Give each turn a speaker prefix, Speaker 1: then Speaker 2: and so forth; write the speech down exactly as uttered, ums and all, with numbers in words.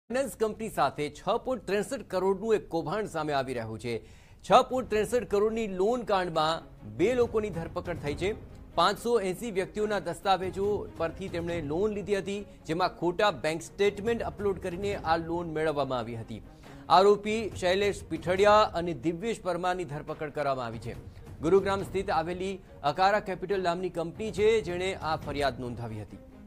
Speaker 1: Finance company સાથે છ point ત્રેસઠ કરોડનું એક કૌભાંડ સામે આવી રહ્યું છે। છ પોઈન્ટ ત્રેસઠ કરોડની લોન કાંડમાં બે લોકોની ધરપકડ થઈ છે। પાંચસો એસી વ્યક્તિઓના દસ્તાવેજો પરથી તેમણે લોન લીધી હતી, જેમાં ખોટા બેંક સ્ટેટમેન્ટ અપલોડ કરીને આ લોન મેળવવામાં આવી હતી। આરોપી શૈલેષ પીઠડિયા અને દિવ્યેશ પરમારની ધરપકડ કરવામાં આવી છે। ગુરુગ્રામ સ્થિત આવેલી અકારા કેપિટલ નામની કંપની છે જેણે આ ફરિયાદ નોંધાવી હતી।